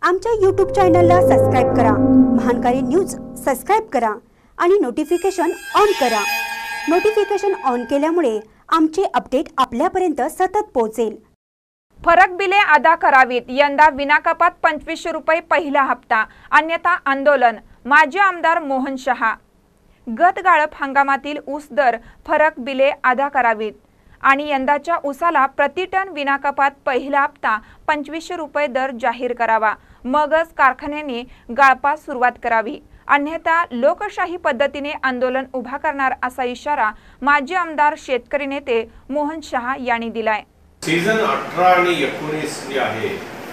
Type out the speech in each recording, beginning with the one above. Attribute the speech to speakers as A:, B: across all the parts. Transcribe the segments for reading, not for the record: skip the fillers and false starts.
A: आमच्या यूट्यूब चॅनलला सबस्क्राइब करा, महानकारी न्यूज सबस्क्राइब करा आणि नोटिफिकेशन ऑन करा। नोटिफिकेशन ऑन केल्यामुळे आमचे अपडेट आपल्यापर्यंत सतत पोहोचेल।
B: फरक बिले अदा करावीत, यंदा विनाकपात 2500 रुपये पहिला हप्ता, अन्यथा आंदोलन। माजी आमदार मोहन शहा। गत गाळप हंगामातील ऊस दर फरक बिले अदा करावीत आणि यंदाच्या ऊसाला प्रति टन विनाकपात पहिला हप्ता 2500 रुपये दर जाहीर करावा, मगच कारखान्यांनी गाळपास सुरुवात करावी, अन्यथा लोकशाही पद्धतीने आंदोलन उभा करणार असा इशारा माजी आमदार शेतकरी नेते मोहन शहा यांनी दिलाय।
C: सीझन 18 आणि 19 जे आहे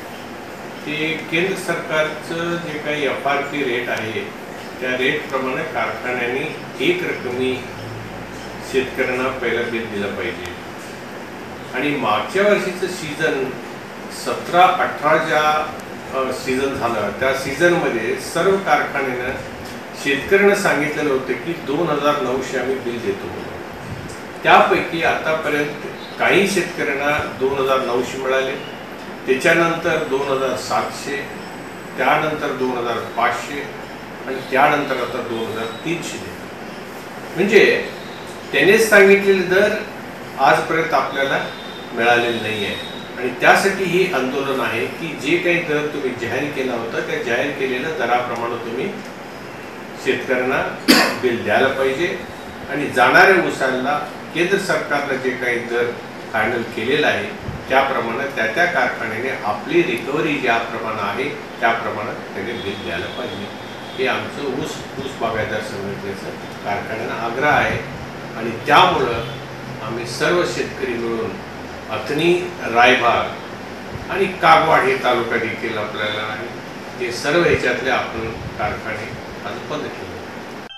C: ते केंद्र सरकारचं जे काही FRP रेट आहे त्या रेट प्रमाणे कारखान्यांनी एक रकमी शेतकऱ्यांना पहिला बिल दिलं पाहिजे। आणि मागच्या वर्षीचं सीझन 17-18 ज्या सीझन झालं त्या सीझनमध्ये सर्व कारखान्यांना शेतकऱ्यांना सांगितलेलं होतं की 2900 आम्ही बिल देतो। त्यापैकी आतापर्यंत काही शेतकऱ्यांना 2900 मिळाले, त्याच्यानंतर 2700, त्यानंतर 2500 आणि त्यानंतर आता 2300। म्हणजे त्यानेच सांगितलेले दर आजपर्यंत आपल्याला मिळालेले नाही आहे। आणि त्यासाठी ही आंदोलन आहे की जे काही दर तुम्ही जाहीर केला होता त्या जाहीर केलेल्या दराप्रमाणे तुम्ही शेतकऱ्यांना बिल द्यायला पाहिजे आणि जाणाऱ्या ऊसाला केंद्र सरकारने जे काही दर फायनल केलेला आहे त्याप्रमाणे त्या कारखान्याने आपली रिकव्हरी ज्याप्रमाणे आहे त्याप्रमाणे त्याने बिल द्यायला पाहिजे। हे आमचं ऊस बागायतदार संघटनेचं कारखान्यांना आग्रह आहे आणि त्यामुळं आम्ही सर्व शेतकरी मिळून अथणी, रायबाग आणि कागवाड हे तालुका देखील आपल्याला आहे, ते सर्व ह्याच्यातले आपण कारखाने आज बंद केले।